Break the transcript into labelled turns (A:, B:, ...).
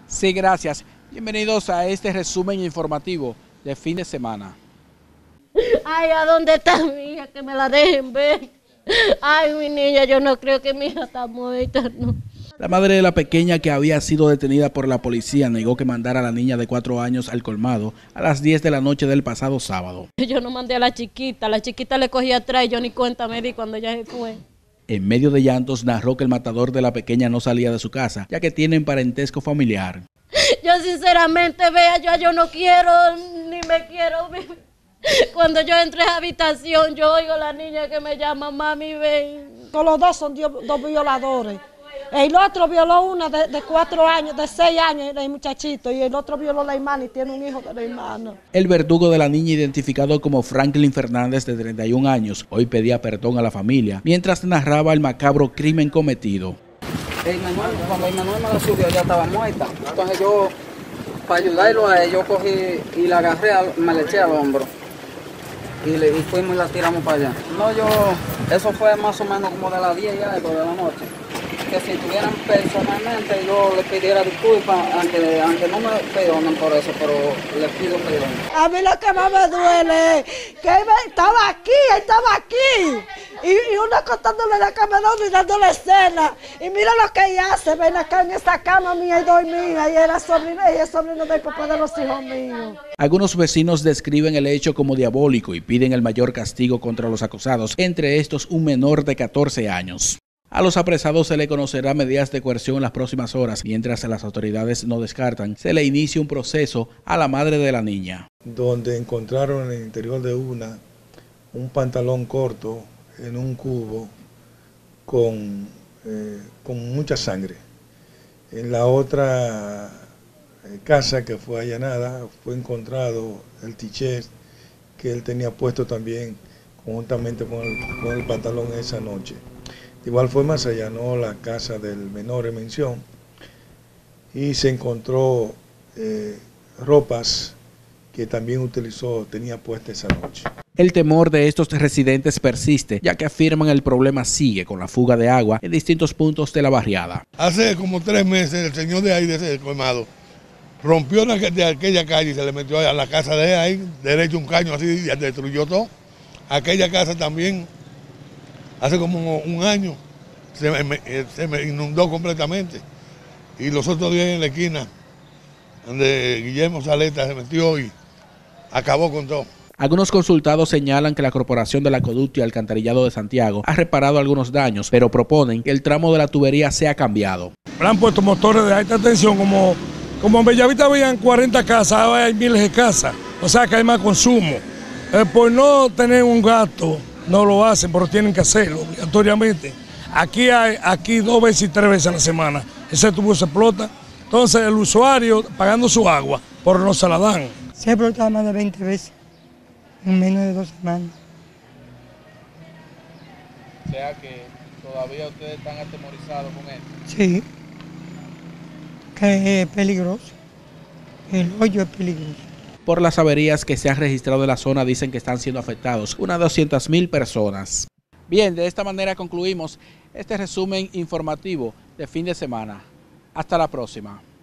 A: Sí, gracias. Bienvenidos a este resumen informativo de fin de semana.
B: Ay, ¿a dónde está mi hija? Que me la dejen ver. Ay, mi niña, yo no creo que mi hija está muerta, no.
A: La madre de la pequeña, que había sido detenida por la policía, negó que mandara a la niña de 4 años al colmado a las 10 de la noche del pasado sábado.
B: Yo no mandé a la chiquita le cogí atrás y yo ni cuenta me di cuando ella se fue.
A: En medio de llantos, narró que el matador de la pequeña no salía de su casa, ya que tienen parentesco familiar.
B: Yo sinceramente, vea, yo no quiero, ni me quiero vivir. Cuando yo entré a la habitación, yo oigo a la niña que me llama, mami, ven.
C: Los dos son dos violadores. El otro violó una de 4 años, de 6 años, el muchachito, y el otro violó a la hermana y tiene un hijo de la hermana. El
A: verdugo de la niña, identificado como Franklin Fernández, de 31 años, hoy pedía perdón a la familia, mientras narraba el macabro crimen cometido.
D: Cuando Manuel me la subió, ya estaba muerta. Entonces yo, para ayudarlo a él, yo cogí y la agarré, me le eché al hombro. Y fuimos y la tiramos para allá. No, eso fue más o menos como de las 10 y algo de la noche. Que si estuvieran personalmente, yo les pidiera disculpas, aunque no me perdonen por eso, pero les pido perdón.
C: A mí lo que más me duele, que él estaba aquí, y uno contándole la cama y dándole escena, y mira lo que ella hace, ven acá en esta cama mía y dormía, y ella es sobrino del papá de los hijos míos.
A: Algunos vecinos describen el hecho como diabólico y piden el mayor castigo contra los acusados, entre estos un menor de 14 años. A los apresados se le conocerá medidas de coerción en las próximas horas, mientras las autoridades no descartan, se le inicia un proceso a la madre de la niña.
E: Donde encontraron en el interior de un pantalón corto en un cubo con mucha sangre. En la otra casa que fue allanada fue encontrado el t-shirt que él tenía puesto también conjuntamente con el pantalón esa noche. De igual forma se allanó la casa del menor en mención y se encontró ropas que también tenía puestas esa noche.
A: El temor de estos residentes persiste, ya que afirman el problema sigue con la fuga de agua en distintos puntos de la barriada.
F: Hace como 3 meses el señor de ahí, de ese colmado, rompió de aquella calle y se le metió a la casa de ahí, derecho un caño así, y destruyó todo. Aquella casa también, hace como un año, se me inundó completamente. Y los otros días en la esquina, donde Guillermo Saleta se metió y acabó con todo.
A: Algunos consultados señalan que la Corporación del Acueducto y Alcantarillado de Santiago ha reparado algunos daños, pero proponen que el tramo de la tubería sea cambiado.
G: Han puesto motores de alta tensión, como en Bellavista habían 40 casas, ahora hay miles de casas, o sea que hay más consumo. Por no tener un gasto, no lo hacen, pero tienen que hacerlo obligatoriamente. Aquí 2 veces y 3 veces a la semana, ese tubo se explota, entonces el usuario pagando su agua, pero no se la dan.
H: Se ha explotado más de 20 veces en menos de 2 semanas.
A: O sea que todavía ustedes están atemorizados con esto.
H: Sí, que es peligroso, el hoyo es peligroso.
A: Por las averías que se han registrado en la zona, dicen que están siendo afectados unas 200.000 personas. Bien, de esta manera concluimos este resumen informativo de fin de semana. Hasta la próxima.